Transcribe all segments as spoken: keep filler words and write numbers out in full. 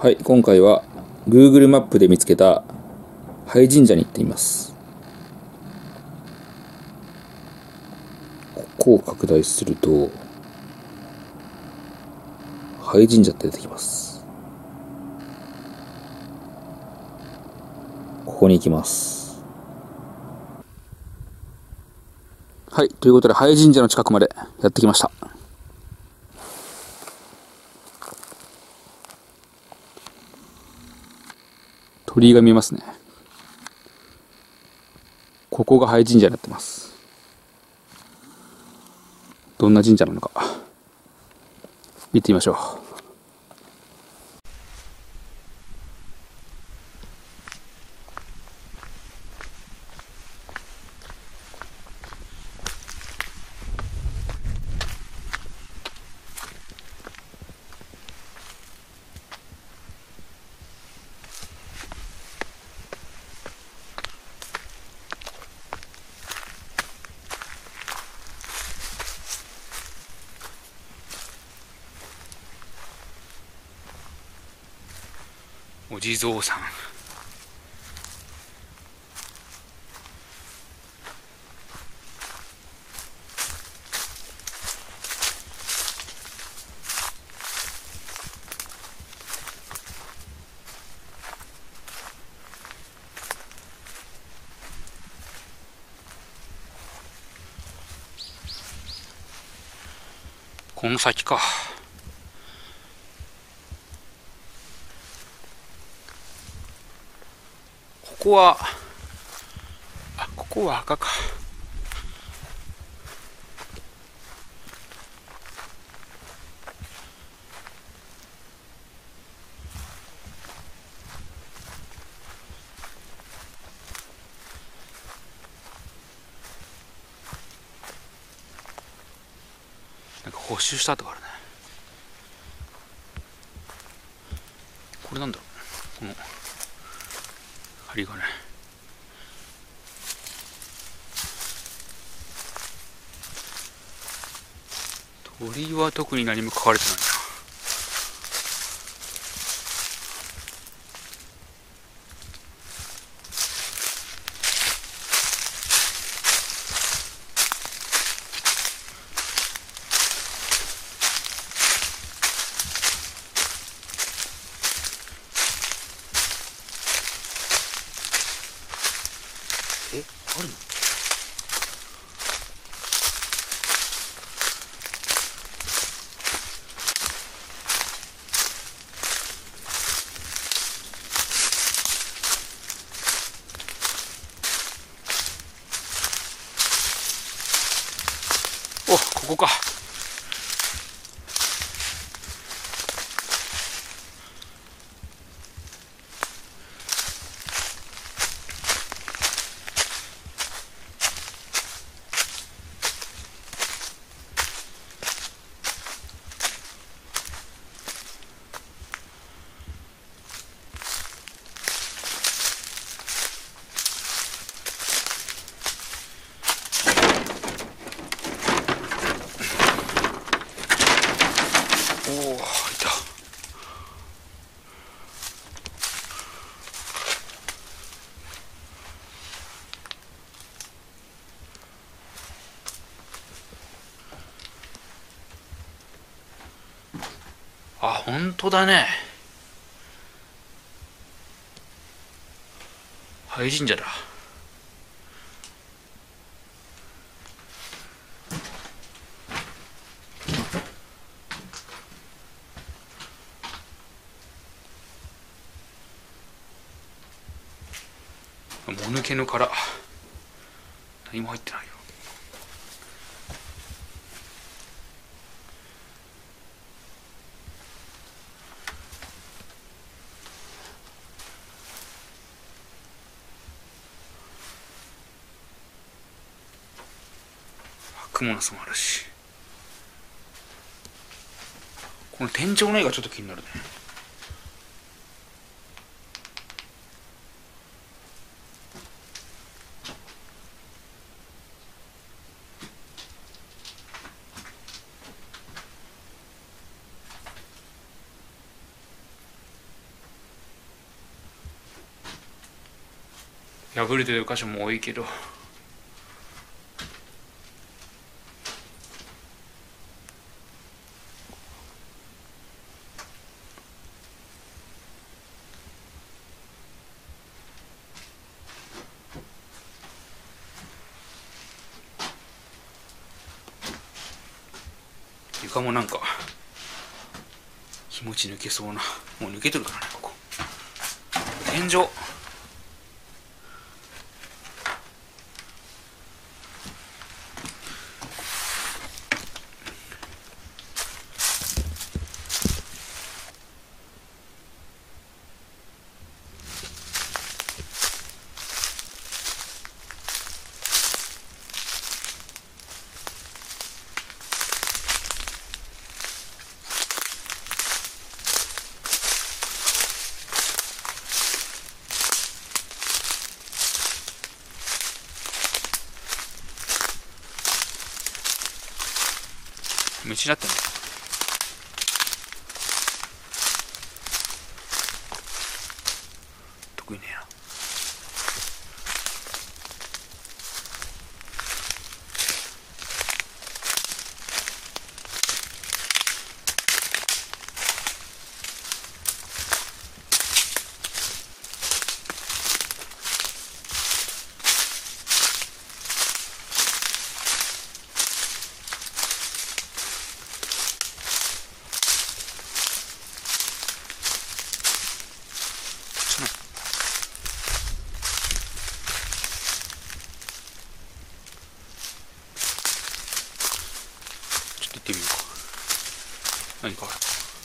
はい、今回は Google マップで見つけた拝神社に行っています。ここを拡大すると拝神社って出てきます。ここに行きます。はい、ということで拝神社の近くまでやってきました。鳥居が見えますね。ここが拝神社になってます。どんな神社なのか見てみましょう。お地蔵さん。この先か。ここは、あ、ここは赤か。なんか補修した跡があるね。これなんだろう、この針金。鳥居は特に何も書かれてないな。え、あるの？お、ここか。おお、いた。あ、本当だね。拝神社だ。もぬけの殻、何も入ってないよ。クモの巣もあるし、この天井の絵がちょっと気になるね。 破れてる箇所も多いけど、床もなんか気持ち抜けそうな、もう抜けてるからね、ここ天井。道になってんの。得意ねえな。行ってみようか。何かある。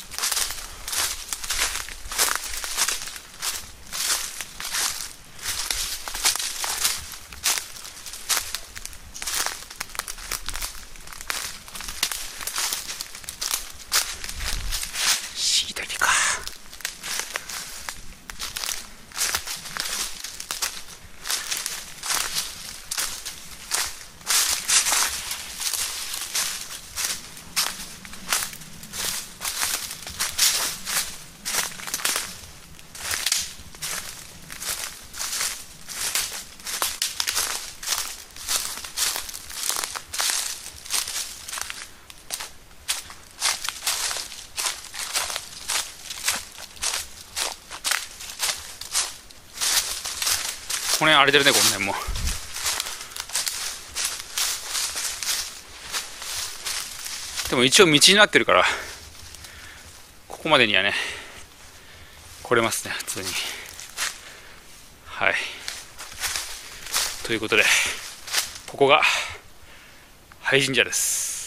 しいたけか。この辺荒れてるね、この辺も。でも一応道になってるから、ここまでにはね、来れますね、普通に。はい。ということで、ここが廃神社です。